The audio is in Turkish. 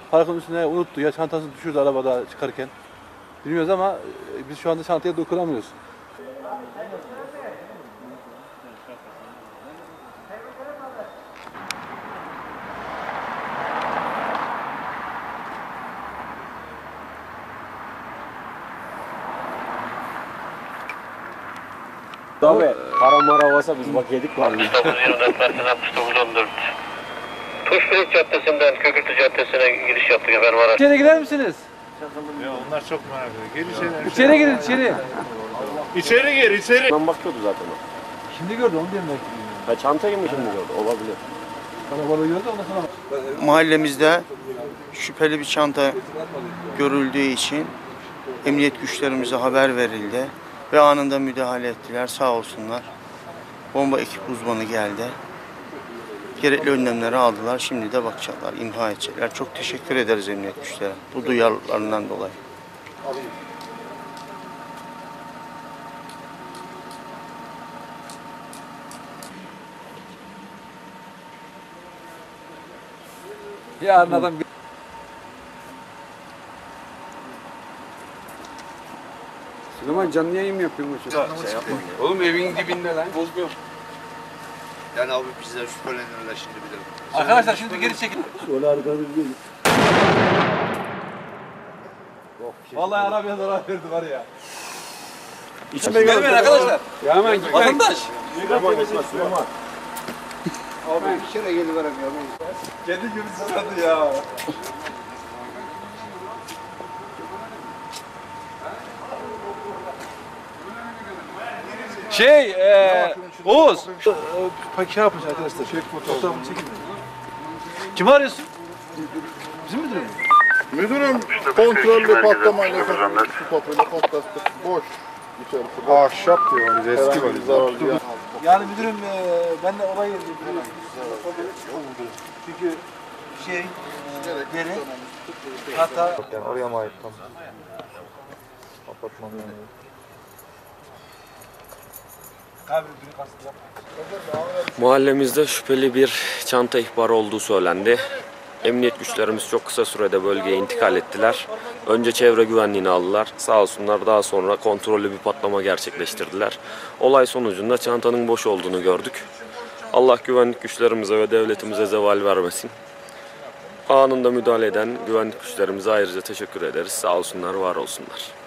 parkın üstüne unuttu ya çantasını düşürdü arabada çıkarken. Bilmiyoruz ama biz şu anda çantaya dokunamıyoruz. Tabii para mara varsa biz bak yedik var. 6924 Mersin 6914. Tuşbeylik Caddesi'nden Kökürtü Caddesi'ne giriş yaptık efendim araç. İçeri girer misiniz? Ya onlar çok merak ediyor. Gel içeri. İçeri girin içeri. İçeri gir içeri. Ben bakıyordu zaten o. Şimdi gördü onu diyorum belki. Ha, çantayı mı şimdi gördü? Olabilir. Kalabalığı gördü ondan sonra. Mahallemizde şüpheli bir çanta görüldüğü için emniyet güçlerimize haber verildi ve anında müdahale ettiler, sağ olsunlar. Bomba ekip uzmanı geldi. Gerekli önlemleri aldılar. Şimdi de bakacaklar, imha edecekler. Çok teşekkür ederiz emniyet güçlerine bu duyarlılığından dolayı. Yarın adam Süleyman canlı yayın mı yapıyorsun? Oğlum evin dibinde lan. Bozmuyor. Yani abi bizden şüphelenirler şimdi bir de. arkadaşlar şimdi geri çekin. Şöyle arkamız değil. Vallahi arabaya zarar verdi var ya. İçime Gelmeyin arkadaşlar. Ya hemen gitmek. Vatandaş. Süleyman. Abi bir kere geliverem ya. Kendi gibi sıradı ya. Oğuz. Şey yapmış arkadaşlar. Fotoğrafını çekin. Kimi arıyorsun? Bizim müdürüm. Müdürüm kontrollü patlamayla su topuyla patlattık. Boş. İçerisi boş. Ahşap diyor biz eski var. Yani müdürüm ben de olay yerindeyim. Çünkü deri hatta Yani oraya mı ait tam? Apartman yani. Mahallemizde şüpheli bir çanta ihbarı olduğu söylendi. Emniyet güçlerimiz çok kısa sürede bölgeye intikal ettiler. Önce çevre güvenliğini aldılar. Sağ olsunlar, daha sonra kontrollü bir patlama gerçekleştirdiler. Olay sonucunda çantanın boş olduğunu gördük. Allah güvenlik güçlerimize ve devletimize zeval vermesin. Anında müdahale eden güvenlik güçlerimize ayrıca teşekkür ederiz. Sağ olsunlar, var olsunlar.